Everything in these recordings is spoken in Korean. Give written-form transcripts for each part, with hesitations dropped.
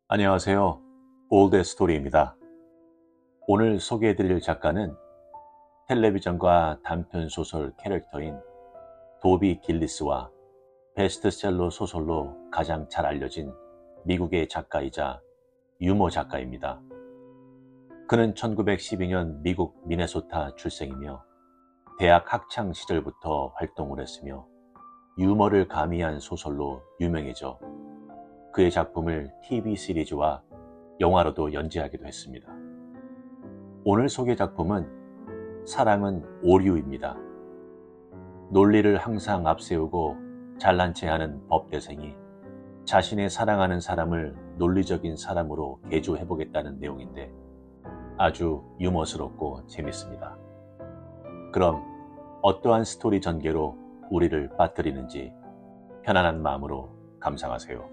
안녕하세요. 올드 스토리입니다. 오늘 소개해드릴 작가는 텔레비전과 단편소설 캐릭터인 도비 길리스와 베스트셀러 소설로 가장 잘 알려진 미국의 작가이자 유머 작가입니다. 그는 1912년 미국 미네소타 출생이며 대학 학창 시절부터 활동을 했으며 유머를 가미한 소설로 유명해져 그의 작품을 TV 시리즈와 영화로도 연재하기도 했습니다. 오늘 소개 작품은 사랑은 오류입니다. 논리를 항상 앞세우고 잘난 체하는 법대생이 자신의 사랑하는 사람을 논리적인 사람으로 개조해보겠다는 내용인데 아주 유머스럽고 재밌습니다. 그럼 어떠한 스토리 전개로 우리를 빠뜨리는지 편안한 마음으로 감상하세요.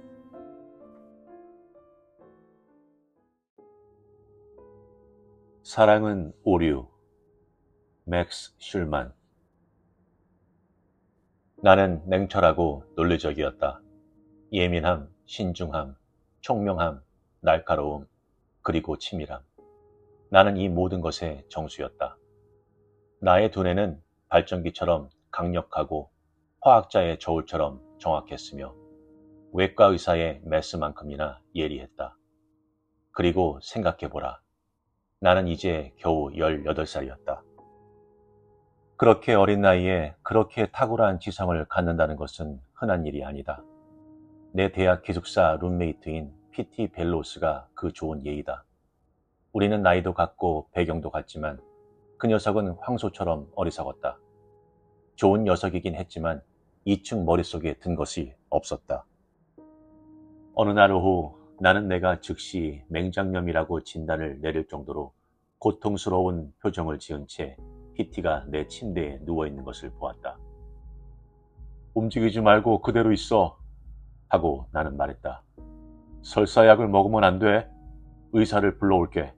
사랑은 오류, 맥스 슐만. 나는 냉철하고 논리적이었다. 예민함, 신중함, 총명함, 날카로움, 그리고 치밀함. 나는 이 모든 것의 정수였다. 나의 두뇌는 발전기처럼 강력하고 화학자의 저울처럼 정확했으며 외과 의사의 메스만큼이나 예리했다. 그리고 생각해보라. 나는 이제 겨우 18살이었다. 그렇게 어린 나이에 그렇게 탁월한 지성을 갖는다는 것은 흔한 일이 아니다. 내 대학 기숙사 룸메이트인 PT 벨로스가 그 좋은 예이다. 우리는 나이도 같고 배경도 같지만 그 녀석은 황소처럼 어리석었다. 좋은 녀석이긴 했지만 이층 머릿속에 든 것이 없었다. 어느 날 오후 나는 내가 즉시 맹장염이라고 진단을 내릴 정도로 고통스러운 표정을 지은 채 PT가 내 침대에 누워있는 것을 보았다. 움직이지 말고 그대로 있어 하고 나는 말했다. 설사약을 먹으면 안 돼. 의사를 불러올게.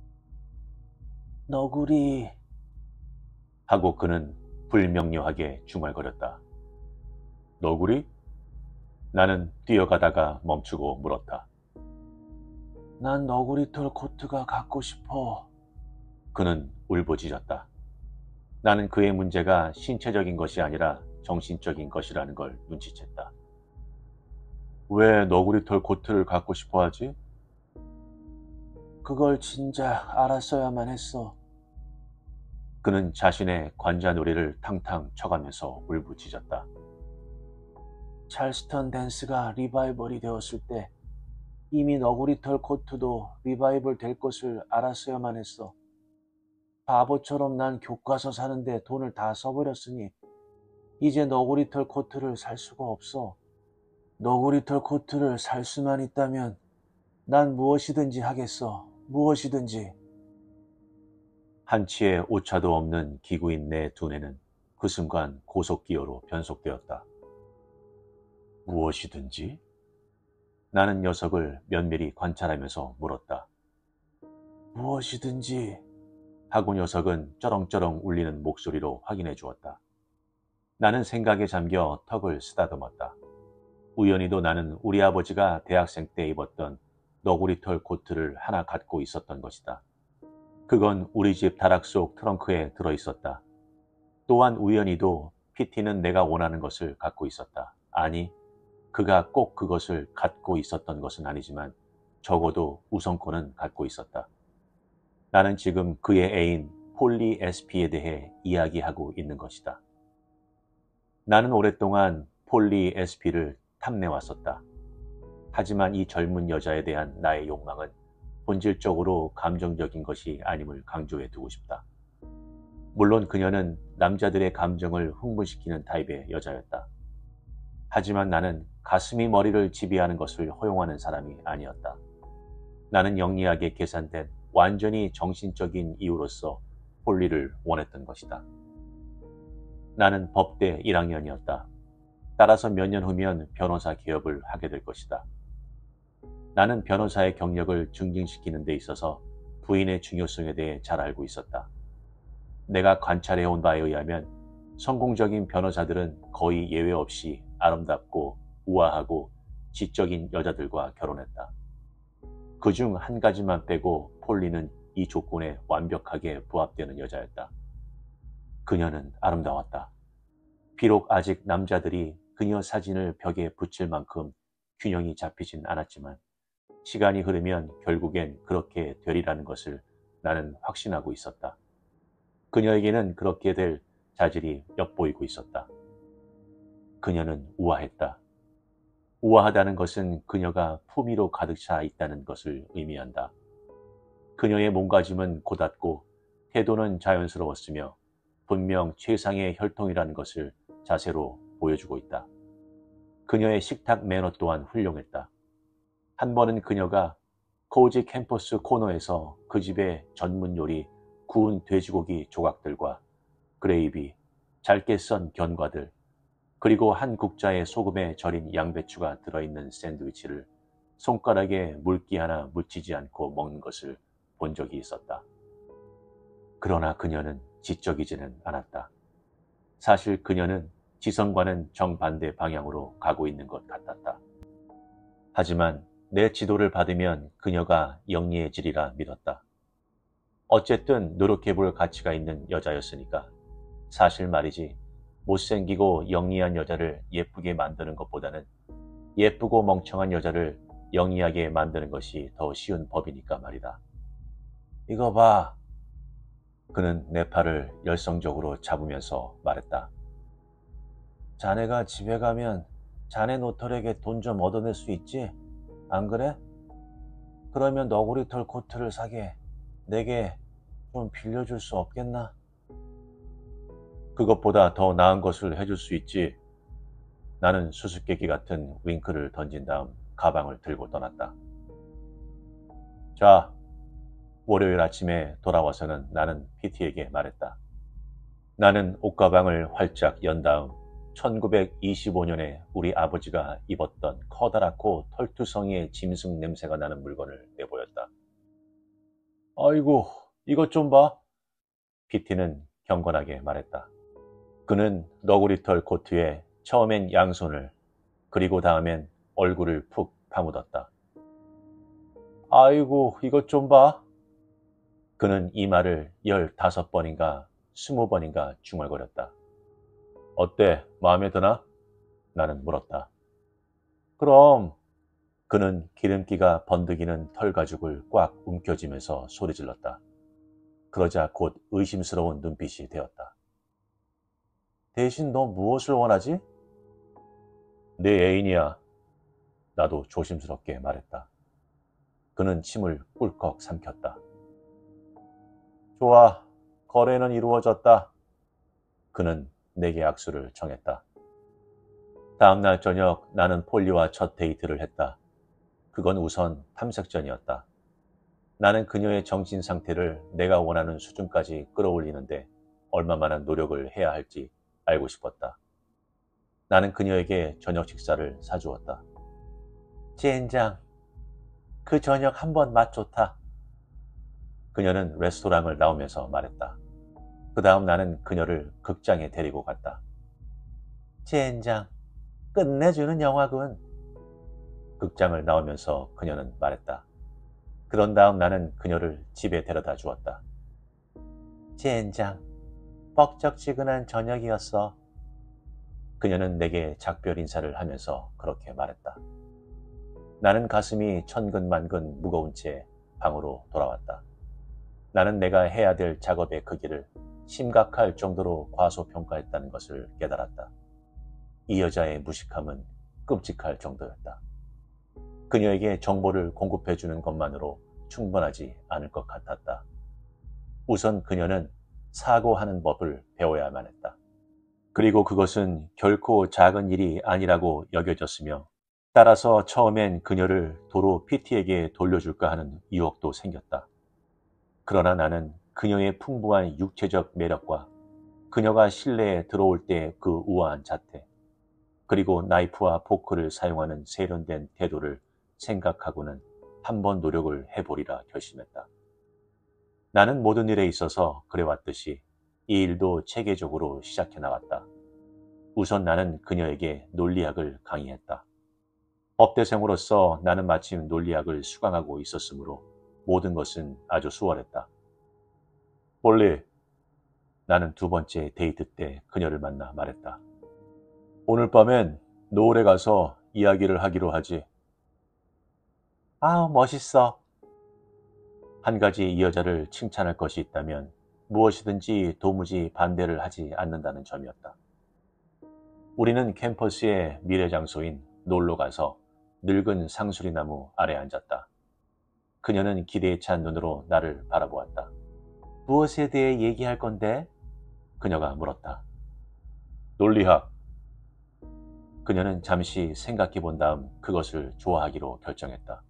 너구리 하고 그는 불명료하게 중얼거렸다. 너구리? 나는 뛰어가다가 멈추고 물었다. 난 너구리털 코트가 갖고 싶어. 그는 울부짖었다. 나는 그의 문제가 신체적인 것이 아니라 정신적인 것이라는 걸 눈치챘다. 왜 너구리털 코트를 갖고 싶어 하지? 그걸 진작 알았어야만 했어. 그는 자신의 관자놀이를 탕탕 쳐가면서 울부짖었다. 찰스턴 댄스가 리바이벌이 되었을 때 이미 너구리털 코트도 리바이벌 될 것을 알았어야만 했어. 바보처럼 난 교과서 사는데 돈을 다 써버렸으니 이제 너구리털 코트를 살 수가 없어. 너구리털 코트를 살 수만 있다면 난 무엇이든지 하겠어. 무엇이든지. 한치의 오차도 없는 기구인 내 두뇌는 그 순간 고속기어로 변속되었다. 무엇이든지? 나는 녀석을 면밀히 관찰하면서 물었다. 무엇이든지 하고 녀석은 쩌렁쩌렁 울리는 목소리로 확인해 주었다. 나는 생각에 잠겨 턱을 쓰다듬었다. 우연히도 나는 우리 아버지가 대학생 때 입었던 너구리털 코트를 하나 갖고 있었던 것이다. 그건 우리 집 다락 속 트렁크에 들어있었다. 또한 우연히도 PT는 내가 원하는 것을 갖고 있었다. 아니, 그가 꼭 그것을 갖고 있었던 것은 아니지만 적어도 우선권은 갖고 있었다. 나는 지금 그의 애인 폴리 SP에 대해 이야기하고 있는 것이다. 나는 오랫동안 폴리 SP를 탐내왔었다. 하지만 이 젊은 여자에 대한 나의 욕망은 본질적으로 감정적인 것이 아님을 강조해 두고 싶다. 물론 그녀는 남자들의 감정을 흥분시키는 타입의 여자였다. 하지만 나는 가슴이 머리를 지배하는 것을 허용하는 사람이 아니었다. 나는 영리하게 계산된 완전히 정신적인 이유로서 폴리를 원했던 것이다. 나는 법대 1학년이었다. 따라서 몇 년 후면 변호사 개업을 하게 될 것이다. 나는 변호사의 경력을 증진시키는 데 있어서 부인의 중요성에 대해 잘 알고 있었다. 내가 관찰해온 바에 의하면 성공적인 변호사들은 거의 예외 없이 아름답고 우아하고 지적인 여자들과 결혼했다. 그중 한 가지만 빼고 폴리는 이 조건에 완벽하게 부합되는 여자였다. 그녀는 아름다웠다. 비록 아직 남자들이 그녀 사진을 벽에 붙일 만큼 균형이 잡히진 않았지만 시간이 흐르면 결국엔 그렇게 되리라는 것을 나는 확신하고 있었다. 그녀에게는 그렇게 될 자질이 엿보이고 있었다. 그녀는 우아했다. 우아하다는 것은 그녀가 품위로 가득 차 있다는 것을 의미한다. 그녀의 몸가짐은 고닫고 태도는 자연스러웠으며 분명 최상의 혈통이라는 것을 자세로 보여주고 있다. 그녀의 식탁 매너 또한 훌륭했다. 한 번은 그녀가 코지 캠퍼스 코너에서 그 집의 전문 요리 구운 돼지고기 조각들과 그레이비, 잘게 썬 견과들, 그리고 한 국자에 소금에 절인 양배추가 들어있는 샌드위치를 손가락에 물기 하나 묻히지 않고 먹는 것을 본 적이 있었다. 그러나 그녀는 지적이지는 않았다. 사실 그녀는 지성과는 정반대 방향으로 가고 있는 것 같았다. 하지만 내 지도를 받으면 그녀가 영리해지리라 믿었다. 어쨌든 노력해볼 가치가 있는 여자였으니까. 사실 말이지, 못생기고 영리한 여자를 예쁘게 만드는 것보다는 예쁘고 멍청한 여자를 영리하게 만드는 것이 더 쉬운 법이니까 말이다. 이거 봐. 그는 내 팔을 열성적으로 잡으면서 말했다. 자네가 집에 가면 자네 노털에게 돈 좀 얻어낼 수 있지? 안 그래? 그러면 너구리털 코트를 사게 내게 좀 빌려줄 수 없겠나? 그것보다 더 나은 것을 해줄 수 있지. 나는 수수께끼 같은 윙크를 던진 다음 가방을 들고 떠났다. 자, 월요일 아침에 돌아와서는 나는 PT에게 말했다. 나는 옷가방을 활짝 연 다음 1925년에 우리 아버지가 입었던 커다랗고 털투성이의 짐승 냄새가 나는 물건을 내보였다. 아이고, 이것 좀 봐. PT는 경건하게 말했다. 그는 너구리털 코트에 처음엔 양손을, 그리고 다음엔 얼굴을 푹 파묻었다. 아이고, 이것 좀 봐. 그는 이 말을 15번인가 20번인가 중얼거렸다. 어때? 마음에 드나? 나는 물었다. 그럼. 그는 기름기가 번득이는 털 가죽을 꽉 움켜쥐면서 소리질렀다. 그러자 곧 의심스러운 눈빛이 되었다. 대신 너 무엇을 원하지? 네 애인이야. 나도 조심스럽게 말했다. 그는 침을 꿀꺽 삼켰다. 좋아. 거래는 이루어졌다. 그는 내게 악수를 청했다. 다음날 저녁 나는 폴리와 첫 데이트를 했다. 그건 우선 탐색전이었다. 나는 그녀의 정신 상태를 내가 원하는 수준까지 끌어올리는데 얼마만한 노력을 해야 할지 알고 싶었다. 나는 그녀에게 저녁 식사를 사주었다. 젠장, 그 저녁 한번 맛 좋다. 그녀는 레스토랑을 나오면서 말했다. 그 다음 나는 그녀를 극장에 데리고 갔다. 젠장, 끝내주는 영화군. 극장을 나오면서 그녀는 말했다. 그런 다음 나는 그녀를 집에 데려다 주었다. 젠장, 뻑적지근한 저녁이었어. 그녀는 내게 작별 인사를 하면서 그렇게 말했다. 나는 가슴이 천근만근 무거운 채 방으로 돌아왔다. 나는 내가 해야 될 작업의 크기를 심각할 정도로 과소평가했다는 것을 깨달았다. 이 여자의 무식함은 끔찍할 정도였다. 그녀에게 정보를 공급해주는 것만으로 충분하지 않을 것 같았다. 우선 그녀는 사고하는 법을 배워야만 했다. 그리고 그것은 결코 작은 일이 아니라고 여겨졌으며 따라서 처음엔 그녀를 도로 PT에게 돌려줄까 하는 유혹도 생겼다. 그러나 나는 그녀의 풍부한 육체적 매력과 그녀가 실내에 들어올 때 그 우아한 자태, 그리고 나이프와 포크를 사용하는 세련된 태도를 생각하고는 한번 노력을 해보리라 결심했다. 나는 모든 일에 있어서 그래왔듯이 이 일도 체계적으로 시작해 나왔다. 우선 나는 그녀에게 논리학을 강의했다. 법대생으로서 나는 마침 논리학을 수강하고 있었으므로 모든 것은 아주 수월했다. 폴리, 나는 두 번째 데이트 때 그녀를 만나 말했다. 오늘 밤엔 노을에 가서 이야기를 하기로 하지. 아우, 멋있어. 한 가지 이 여자를 칭찬할 것이 있다면 무엇이든지 도무지 반대를 하지 않는다는 점이었다. 우리는 캠퍼스의 미래 장소인 놀러 가서 늙은 상수리나무 아래 앉았다. 그녀는 기대에 찬 눈으로 나를 바라보았다. 무엇에 대해 얘기할 건데? 그녀가 물었다. 논리학. 그녀는 잠시 생각해 본 다음 그것을 좋아하기로 결정했다.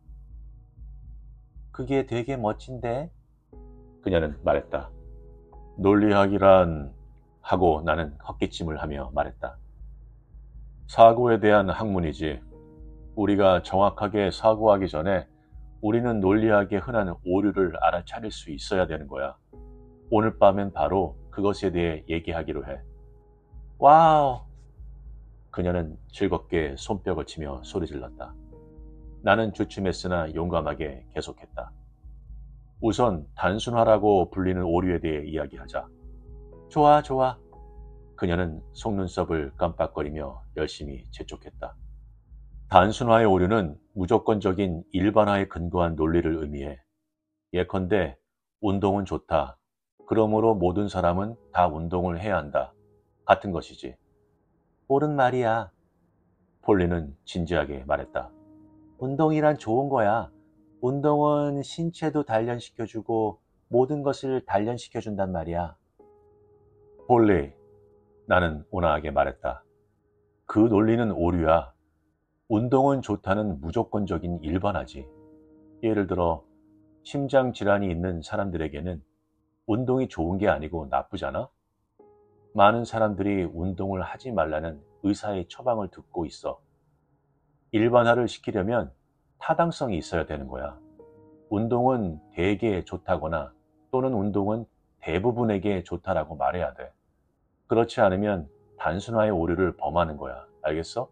그게 되게 멋진데? 그녀는 말했다. 논리학이란 하고 나는 헛기침을 하며 말했다. 사고에 대한 학문이지. 우리가 정확하게 사고하기 전에 우리는 논리학의 흔한 오류를 알아차릴 수 있어야 되는 거야. 오늘 밤엔 바로 그것에 대해 얘기하기로 해. 와우! 그녀는 즐겁게 손뼉을 치며 소리질렀다. 나는 주춤했으나 용감하게 계속했다. 우선 단순화라고 불리는 오류에 대해 이야기하자. 좋아, 좋아. 그녀는 속눈썹을 깜빡거리며 열심히 재촉했다. 단순화의 오류는 무조건적인 일반화에 근거한 논리를 의미해. 예컨대 운동은 좋다. 그러므로 모든 사람은 다 운동을 해야 한다. 같은 것이지. 옳은 말이야. 폴리는 진지하게 말했다. 운동이란 좋은 거야. 운동은 신체도 단련시켜주고 모든 것을 단련시켜준단 말이야. 폴리, 나는 온화하게 말했다. 그 논리는 오류야. 운동은 좋다는 무조건적인 일반화지. 예를 들어 심장 질환이 있는 사람들에게는 운동이 좋은 게 아니고 나쁘잖아? 많은 사람들이 운동을 하지 말라는 의사의 처방을 듣고 있어. 일반화를 시키려면 타당성이 있어야 되는 거야. 운동은 대개에 좋다거나 또는 운동은 대부분에게 좋다라고 말해야 돼. 그렇지 않으면 단순화의 오류를 범하는 거야. 알겠어?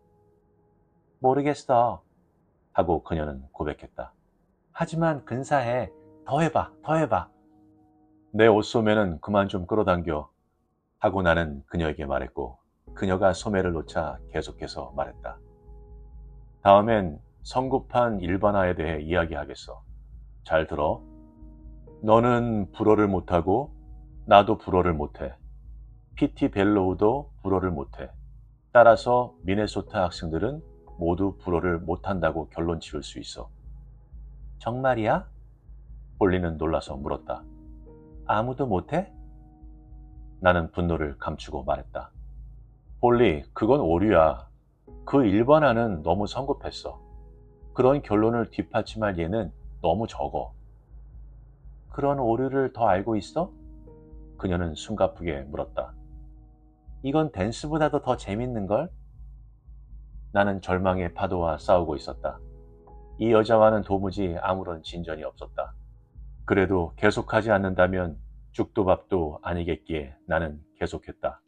모르겠어. 하고 그녀는 고백했다. 하지만 근사해. 더 해봐, 더 해봐. 내 옷소매는 그만 좀 끌어당겨. 하고 나는 그녀에게 말했고 그녀가 소매를 놓자 계속해서 말했다. 다음엔 성급한 일반화에 대해 이야기하겠어. 잘 들어. 너는 불어를 못하고 나도 불어를 못해. PT 벨로우도 불어를 못해. 따라서 미네소타 학생들은 모두 불어를 못한다고 결론 지을 수 있어. 정말이야? 폴리는 놀라서 물었다. 아무도 못해? 나는 분노를 감추고 말했다. 폴리, 그건 오류야. 그 일반화는 너무 성급했어. 그런 결론을 뒷받침할 예는 너무 적어. 그런 오류를 더 알고 있어? 그녀는 숨가쁘게 물었다. 이건 댄스보다도 더 재밌는걸? 나는 절망의 파도와 싸우고 있었다. 이 여자와는 도무지 아무런 진전이 없었다. 그래도 계속하지 않는다면 죽도 밥도 아니겠기에 나는 계속했다.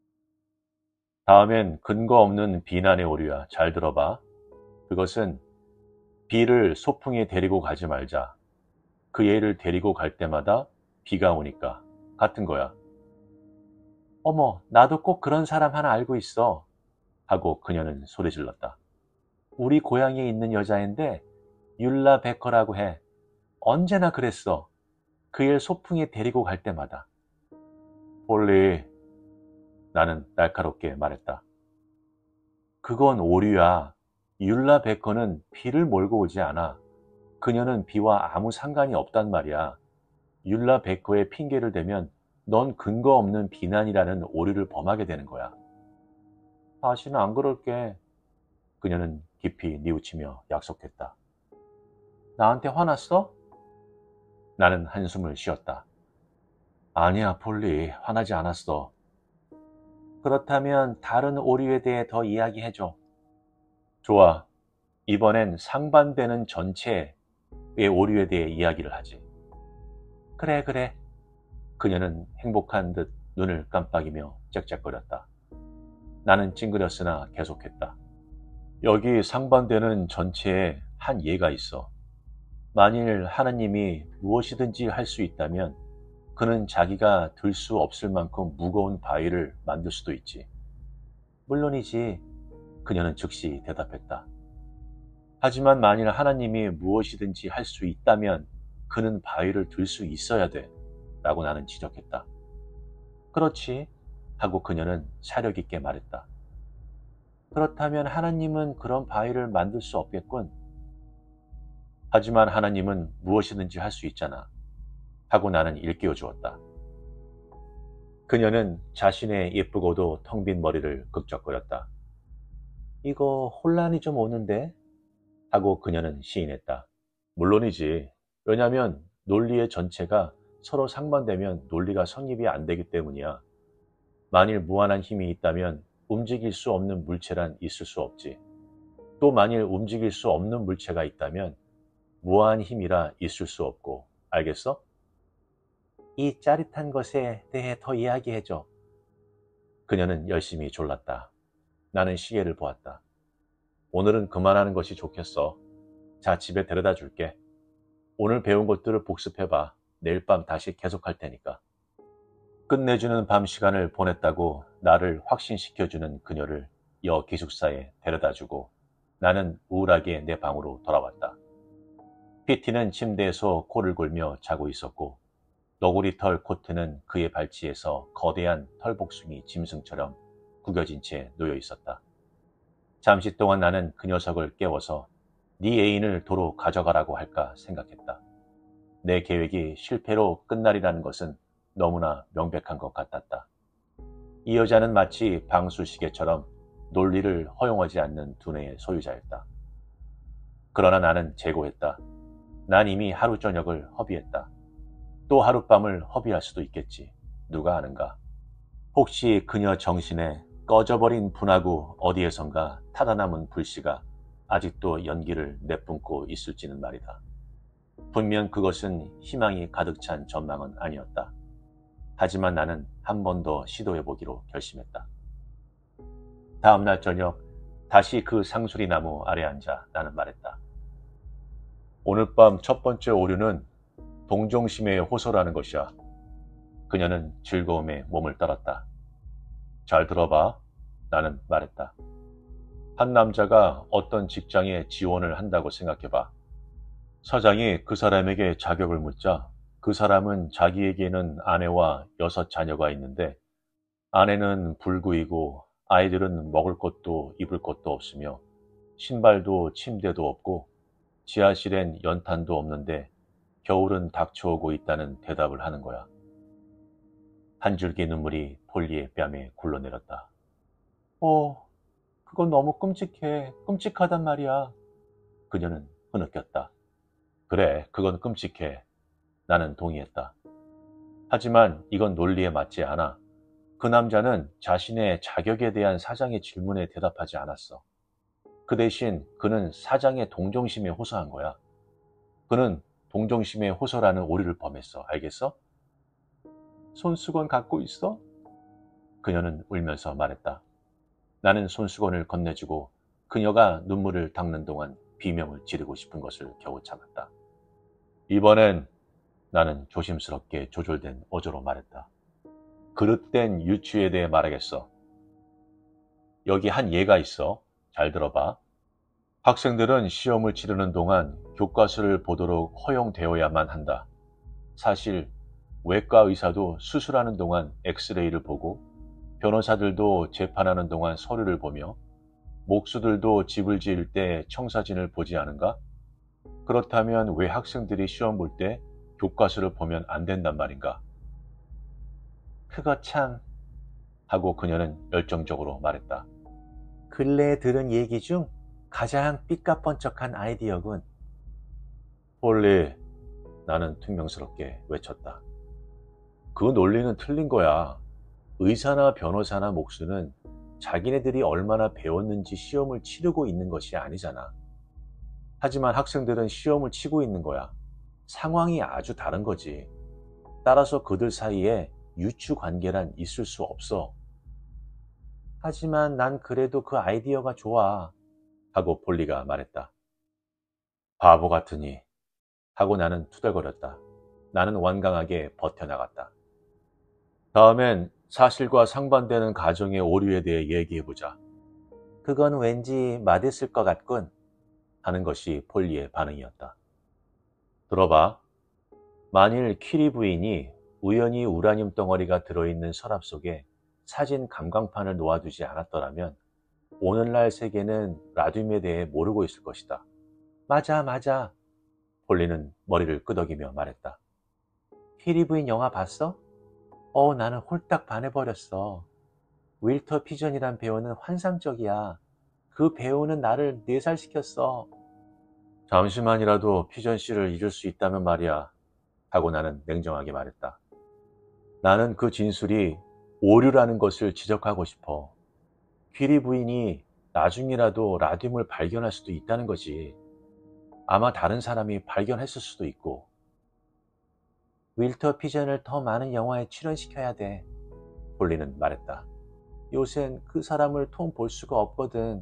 다음엔 근거 없는 비난의 오류야. 잘 들어봐. 그것은 비를 소풍에 데리고 가지 말자. 그 애를 데리고 갈 때마다 비가 오니까 같은 거야. 어머, 나도 꼭 그런 사람 하나 알고 있어. 하고 그녀는 소리질렀다. 우리 고향에 있는 여자인데 율라 베커라고 해. 언제나 그랬어. 그 애 소풍에 데리고 갈 때마다. 폴리, 나는 날카롭게 말했다. 그건 오류야. 율라 베커는 비를 몰고 오지 않아. 그녀는 비와 아무 상관이 없단 말이야. 율라 베커의 핑계를 대면 넌 근거 없는 비난이라는 오류를 범하게 되는 거야. 다시는 안 그럴게. 그녀는 깊이 뉘우치며 약속했다. 나한테 화났어? 나는 한숨을 쉬었다. 아니야, 폴리. 화나지 않았어. 그렇다면 다른 오류에 대해 더 이야기해줘. 좋아. 이번엔 상반되는 전체의 오류에 대해 이야기를 하지. 그래, 그래. 그녀는 행복한 듯 눈을 깜빡이며 짹짹거렸다. 나는 찡그렸으나 계속했다. 여기 상반되는 전체에 한 예가 있어. 만일 하나님이 무엇이든지 할 수 있다면 그는 자기가 들 수 없을 만큼 무거운 바위를 만들 수도 있지. 물론이지. 그녀는 즉시 대답했다. 하지만 만일 하나님이 무엇이든지 할 수 있다면 그는 바위를 들 수 있어야 돼. 라고 나는 지적했다. 그렇지. 하고 그녀는 사력 있게 말했다. 그렇다면 하나님은 그런 바위를 만들 수 없겠군. 하지만 하나님은 무엇이든지 할 수 있잖아. 하고 나는 일깨워 주었다. 그녀는 자신의 예쁘고도 텅 빈 머리를 극적거렸다. 이거 혼란이 좀 오는데? 하고 그녀는 시인했다. 물론이지. 왜냐면 논리의 전체가 서로 상반되면 논리가 성립이 안 되기 때문이야. 만일 무한한 힘이 있다면 움직일 수 없는 물체란 있을 수 없지. 또 만일 움직일 수 없는 물체가 있다면 무한한 힘이라 있을 수 없고. 알겠어? 이 짜릿한 것에 대해 더 이야기해줘. 그녀는 열심히 졸랐다. 나는 시계를 보았다. 오늘은 그만하는 것이 좋겠어. 자, 집에 데려다 줄게. 오늘 배운 것들을 복습해봐. 내일 밤 다시 계속할 테니까. 끝내주는 밤 시간을 보냈다고 나를 확신시켜주는 그녀를 기숙사에 데려다주고 나는 우울하게 내 방으로 돌아왔다. PT는 침대에서 코를 골며 자고 있었고 너구리 털 코트는 그의 발치에서 거대한 털복숭이 짐승처럼 구겨진 채 놓여 있었다. 잠시 동안 나는 그 녀석을 깨워서 네 애인을 도로 가져가라고 할까 생각했다. 내 계획이 실패로 끝날이라는 것은 너무나 명백한 것 같았다. 이 여자는 마치 방수시계처럼 논리를 허용하지 않는 두뇌의 소유자였다. 그러나 나는 재고했다. 난 이미 하루 저녁을 허비했다. 또 하룻밤을 허비할 수도 있겠지. 누가 아는가. 혹시 그녀 정신에 꺼져버린 분하고 어디에선가 타다남은 불씨가 아직도 연기를 내뿜고 있을지는 말이다. 분명 그것은 희망이 가득 찬 전망은 아니었다. 하지만 나는 한 번 더 시도해보기로 결심했다. 다음 날 저녁 다시 그 상수리 나무 아래 앉아 나는 말했다. 오늘 밤 첫 번째 오류는 동정심의 호소라는 것이야. 그녀는 즐거움에 몸을 떨었다. 잘 들어봐. 나는 말했다. 한 남자가 어떤 직장에 지원을 한다고 생각해봐. 사장이 그 사람에게 자격을 묻자 그 사람은 자기에게는 아내와 6 자녀가 있는데 아내는 불구이고 아이들은 먹을 것도 입을 것도 없으며 신발도 침대도 없고 지하실엔 연탄도 없는데 겨울은 닥쳐오고 있다는 대답을 하는 거야. 한 줄기 눈물이 폴리의 뺨에 굴러내렸다. 그건 너무 끔찍해. 끔찍하단 말이야. 그녀는 흐느꼈다. 그래, 그건 끔찍해. 나는 동의했다. 하지만 이건 논리에 맞지 않아. 그 남자는 자신의 자격에 대한 사장의 질문에 대답하지 않았어. 그 대신 그는 사장의 동정심에 호소한 거야. 그는 동정심에 호소라는 오류를 범했어. 알겠어? 손수건 갖고 있어? 그녀는 울면서 말했다. 나는 손수건을 건네주고 그녀가 눈물을 닦는 동안 비명을 지르고 싶은 것을 겨우 참았다. 이번엔 나는 조심스럽게 조절된 어조로 말했다. 그릇된 유추에 대해 말하겠어. 여기 한 예가 있어. 잘 들어봐. 학생들은 시험을 치르는 동안 교과서를 보도록 허용되어야만 한다. 사실 외과 의사도 수술하는 동안 엑스레이를 보고 변호사들도 재판하는 동안 서류를 보며 목수들도 집을 지을 때 청사진을 보지 않은가? 그렇다면 왜 학생들이 시험 볼 때 교과서를 보면 안 된단 말인가? 그거 참... 하고 그녀는 열정적으로 말했다. 근래에 들은 얘기 중 가장 삐까뻔쩍한 아이디어군. 폴리, 나는 퉁명스럽게 외쳤다. 그 논리는 틀린 거야. 의사나 변호사나 목수는 자기네들이 얼마나 배웠는지 시험을 치르고 있는 것이 아니잖아. 하지만 학생들은 시험을 치고 있는 거야. 상황이 아주 다른 거지. 따라서 그들 사이에 유추 관계란 있을 수 없어. 하지만 난 그래도 그 아이디어가 좋아. 하고 폴리가 말했다. 바보 같으니 하고 나는 투덜거렸다. 나는 완강하게 버텨나갔다. 다음엔 사실과 상반되는 가정의 오류에 대해 얘기해보자. 그건 왠지 맛있을 것 같군 하는 것이 폴리의 반응이었다. 들어봐. 만일 퀴리 부인이 우연히 우라늄 덩어리가 들어있는 서랍 속에 사진 감광판을 놓아두지 않았더라면 오늘날 세계는 라듐에 대해 모르고 있을 것이다. 맞아, 맞아. 폴리는 머리를 끄덕이며 말했다. 퀴리 부인 영화 봤어? 나는 홀딱 반해버렸어. 윌터 피전이란 배우는 환상적이야. 그 배우는 나를 뇌살시켰어. 잠시만이라도 피전 씨를 잊을 수 있다면 말이야. 하고 나는 냉정하게 말했다. 나는 그 진술이 오류라는 것을 지적하고 싶어. 퀴리 부인이 나중이라도 라듐을 발견할 수도 있다는 거지. 아마 다른 사람이 발견했을 수도 있고. 윌터 피전을 더 많은 영화에 출연시켜야 돼. 폴리는 말했다. 요샌 그 사람을 통 볼 수가 없거든.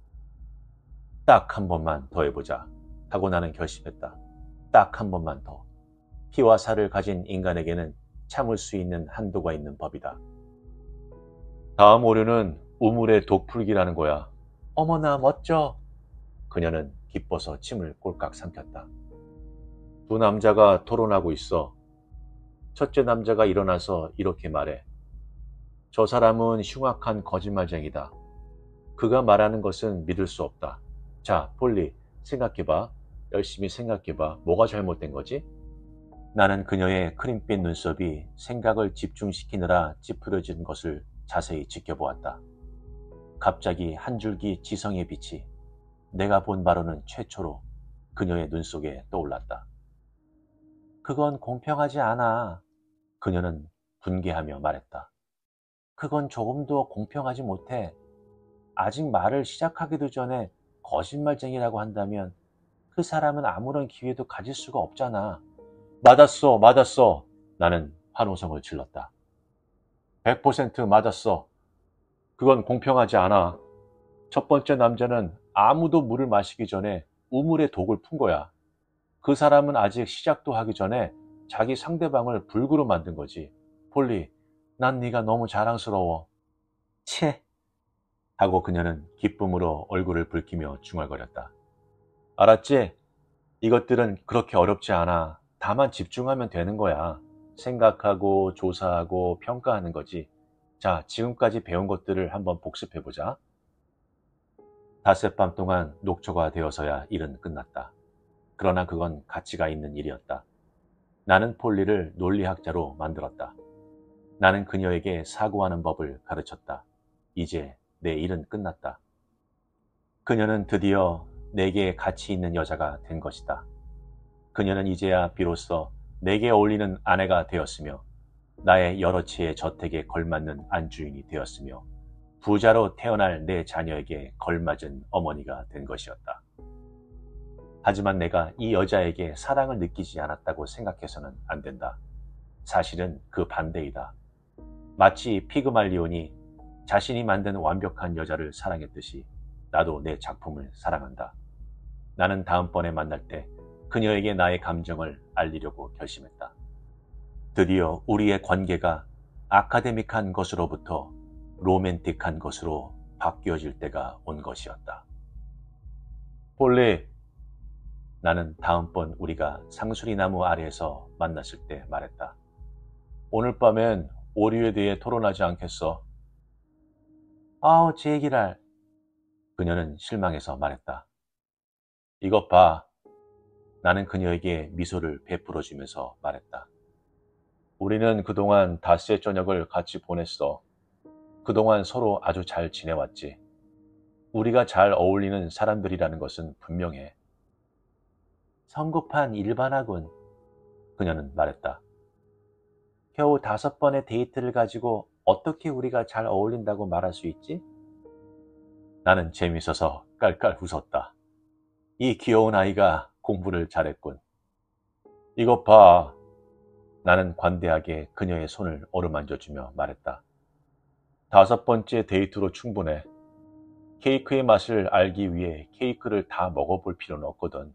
딱 한 번만 더 해보자. 하고 나는 결심했다. 딱 한 번만 더. 피와 살을 가진 인간에게는 참을 수 있는 한도가 있는 법이다. 다음 오류는 우물의 독풀기라는 거야. 어머나 멋져. 그녀는 기뻐서 침을 꼴깍 삼켰다. 두 남자가 토론하고 있어. 첫째 남자가 일어나서 이렇게 말해. 저 사람은 흉악한 거짓말쟁이다. 그가 말하는 것은 믿을 수 없다. 자, 폴리, 생각해봐. 열심히 생각해봐. 뭐가 잘못된 거지? 나는 그녀의 크림빛 눈썹이 생각을 집중시키느라 찌푸려진 것을 자세히 지켜보았다. 갑자기 한 줄기 지성의 빛이 내가 본 바로는 최초로 그녀의 눈 속에 떠올랐다. 그건 공평하지 않아. 그녀는 분개하며 말했다. 그건 조금도 공평하지 못해. 아직 말을 시작하기도 전에 거짓말쟁이라고 한다면 그 사람은 아무런 기회도 가질 수가 없잖아. 맞았어, 맞았어. 나는 환호성을 질렀다. 100% 맞았어. 그건 공평하지 않아. 첫 번째 남자는 아무도 물을 마시기 전에 우물에 독을 푼 거야. 그 사람은 아직 시작도 하기 전에 자기 상대방을 불구로 만든 거지. 폴리, 난 네가 너무 자랑스러워. 채! 하고 그녀는 기쁨으로 얼굴을 붉히며 중얼거렸다. 알았지? 이것들은 그렇게 어렵지 않아. 다만 집중하면 되는 거야. 생각하고 조사하고 평가하는 거지. 자, 지금까지 배운 것들을 한번 복습해보자. 닷새밤 동안 녹초가 되어서야 일은 끝났다. 그러나 그건 가치가 있는 일이었다. 나는 폴리를 논리학자로 만들었다. 나는 그녀에게 사고하는 법을 가르쳤다. 이제 내 일은 끝났다. 그녀는 드디어 내게 가치 있는 여자가 된 것이다. 그녀는 이제야 비로소 내게 어울리는 아내가 되었으며 나의 여러 채의 저택에 걸맞는 안주인이 되었으며 부자로 태어날 내 자녀에게 걸맞은 어머니가 된 것이었다. 하지만 내가 이 여자에게 사랑을 느끼지 않았다고 생각해서는 안 된다. 사실은 그 반대이다. 마치 피그말리온이 자신이 만든 완벽한 여자를 사랑했듯이 나도 내 작품을 사랑한다. 나는 다음번에 만날 때 그녀에게 나의 감정을 알리려고 결심했다. 드디어 우리의 관계가 아카데믹한 것으로부터 로맨틱한 것으로 바뀌어질 때가 온 것이었다. 폴리, 나는 다음번 우리가 상수리나무 아래에서 만났을 때 말했다. 오늘 밤엔 오류에 대해 토론하지 않겠어? 아우, 제 얘기를 할. 그녀는 실망해서 말했다. 이것 봐. 나는 그녀에게 미소를 베풀어주면서 말했다. 우리는 그동안 닷새 저녁을 같이 보냈어. 그동안 서로 아주 잘 지내왔지. 우리가 잘 어울리는 사람들이라는 것은 분명해. 성급한 일반화군. 그녀는 말했다. 겨우 5번의 데이트를 가지고 어떻게 우리가 잘 어울린다고 말할 수 있지? 나는 재미있어서 깔깔 웃었다. 이 귀여운 아이가 공부를 잘했군. 이것 봐. 나는 관대하게 그녀의 손을 어루만져주며 말했다. 5번째 데이트로 충분해. 케이크의 맛을 알기 위해 케이크를 다 먹어볼 필요는 없거든.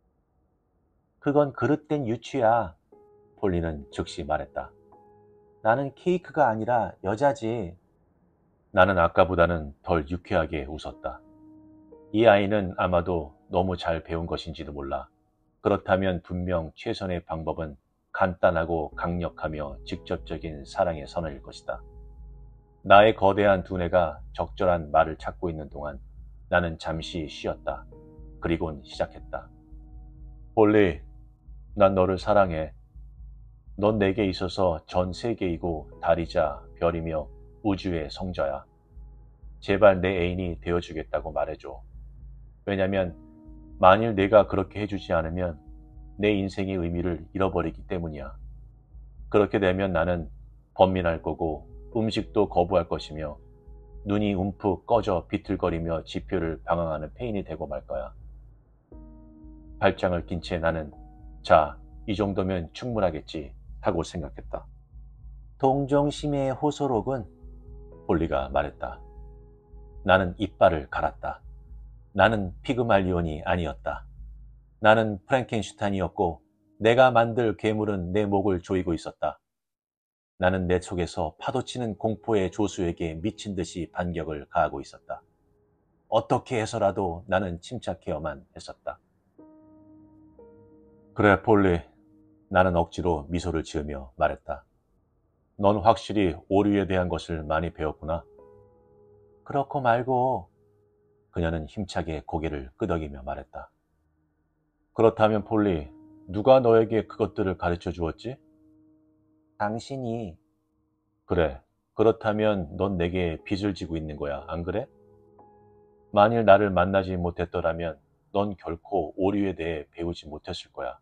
그건 그릇된 유추야. 폴리는 즉시 말했다. 나는 케이크가 아니라 여자지. 나는 아까보다는 덜 유쾌하게 웃었다. 이 아이는 아마도 너무 잘 배운 것인지도 몰라. 그렇다면 분명 최선의 방법은 간단하고 강력하며 직접적인 사랑의 선언일 것이다. 나의 거대한 두뇌가 적절한 말을 찾고 있는 동안 나는 잠시 쉬었다. 그리곤 시작했다. 폴리, 난 너를 사랑해. 넌 내게 있어서 전 세계이고 달이자 별이며 우주의 성자야. 제발 내 애인이 되어주겠다고 말해줘. 왜냐면 만일 내가 그렇게 해주지 않으면 내 인생의 의미를 잃어버리기 때문이야. 그렇게 되면 나는 번민할 거고 음식도 거부할 것이며 눈이 움푹 꺼져 비틀거리며 지표를 방황하는 페인이 되고 말 거야. 발장을 낀 채 나는 자, 이 정도면 충분하겠지 하고 생각했다. 동정심의 호소록은? 폴리가 말했다. 나는 이빨을 갈았다. 나는 피그말리온이 아니었다. 나는 프랭켄슈타인이었고 내가 만들 괴물은 내 목을 조이고 있었다. 나는 내 속에서 파도치는 공포의 조수에게 미친 듯이 반격을 가하고 있었다. 어떻게 해서라도 나는 침착해야만 했었다. 그래, 폴리. 나는 억지로 미소를 지으며 말했다. 넌 확실히 오류에 대한 것을 많이 배웠구나. 그렇고 말고. 그녀는 힘차게 고개를 끄덕이며 말했다. 그렇다면 폴리, 누가 너에게 그것들을 가르쳐 주었지? 당신이. 그래, 그렇다면 넌 내게 빚을 지고 있는 거야, 안 그래? 만일 나를 만나지 못했더라면 넌 결코 오류에 대해 배우지 못했을 거야.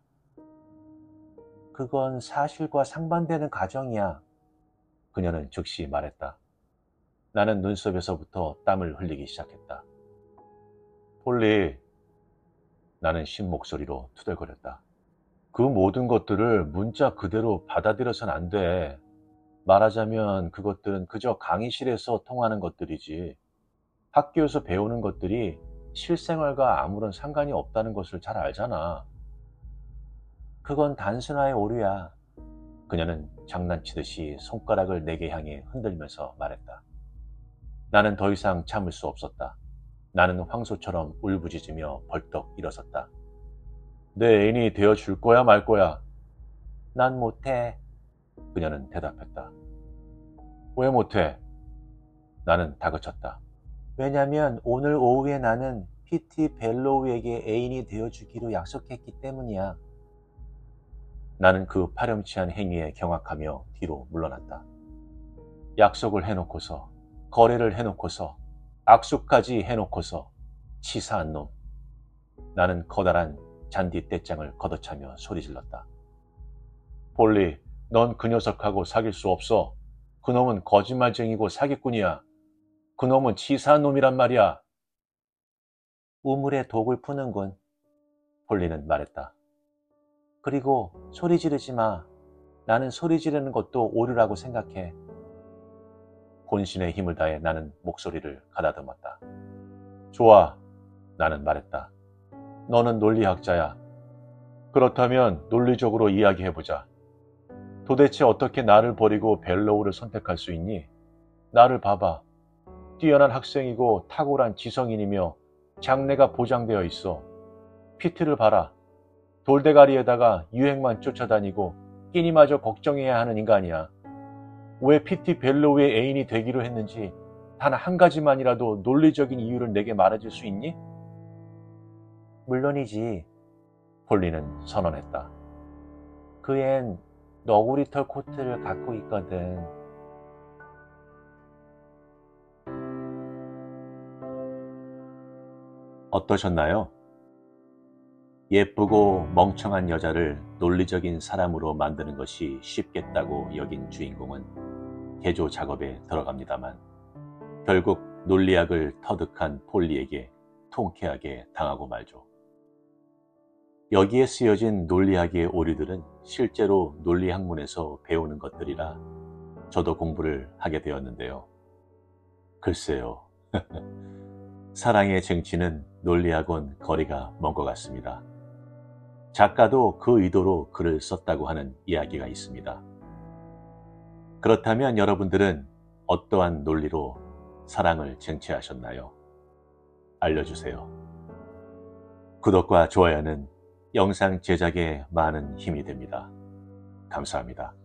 그건 사실과 상반되는 가정이야. 그녀는 즉시 말했다. 나는 눈썹에서부터 땀을 흘리기 시작했다. 폴리, 나는 쉰 목소리로 투덜거렸다. 그 모든 것들을 문자 그대로 받아들여선 안 돼. 말하자면 그것들은 그저 강의실에서 통하는 것들이지. 학교에서 배우는 것들이 실생활과 아무런 상관이 없다는 것을 잘 알잖아. 그건 단순화의 오류야. 그녀는 장난치듯이 손가락을 내게 향해 흔들면서 말했다. 나는 더 이상 참을 수 없었다. 나는 황소처럼 울부짖으며 벌떡 일어섰다. 내 애인이 되어줄 거야 말 거야? 난 못해. 그녀는 대답했다. 왜 못해? 나는 다그쳤다. 왜냐면 오늘 오후에 나는 PT 벨로우에게 애인이 되어주기로 약속했기 때문이야. 나는 그 파렴치한 행위에 경악하며 뒤로 물러났다. 약속을 해놓고서, 거래를 해놓고서, 악수까지 해놓고서 치사한 놈. 나는 커다란 잔디 떼장을 걷어차며 소리질렀다. 폴리, 넌 그 녀석하고 사귈 수 없어. 그놈은 거짓말쟁이고 사기꾼이야. 그놈은 치사한 놈이란 말이야. 우물에 독을 푸는군. 폴리는 말했다. 그리고 소리 지르지 마. 나는 소리 지르는 것도 오류라고 생각해. 혼신의 힘을 다해 나는 목소리를 가다듬었다. 좋아, 나는 말했다. 너는 논리학자야. 그렇다면 논리적으로 이야기해보자. 도대체 어떻게 나를 버리고 벨로우를 선택할 수 있니? 나를 봐봐. 뛰어난 학생이고 탁월한 지성인이며 장래가 보장되어 있어. 피트를 봐라. 돌대가리에다가 유행만 쫓아다니고 끼니마저 걱정해야 하는 인간이야. 왜 PT 벨로우의 애인이 되기로 했는지 단 한 가지만이라도 논리적인 이유를 내게 말해줄 수 있니? 물론이지. 폴리는 선언했다. 그 앤 너구리털 코트를 갖고 있거든. 어떠셨나요? 예쁘고 멍청한 여자를 논리적인 사람으로 만드는 것이 쉽겠다고 여긴 주인공은 개조 작업에 들어갑니다만 결국 논리학을 터득한 폴리에게 통쾌하게 당하고 말죠. 여기에 쓰여진 논리학의 오류들은 실제로 논리학문에서 배우는 것들이라 저도 공부를 하게 되었는데요. 글쎄요. 사랑의 쟁취는 논리하고는 거리가 먼 것 같습니다. 작가도 그 의도로 글을 썼다고 하는 이야기가 있습니다. 그렇다면 여러분들은 어떠한 논리로 사랑을 쟁취하셨나요? 알려주세요. 구독과 좋아요는 영상 제작에 많은 힘이 됩니다. 감사합니다.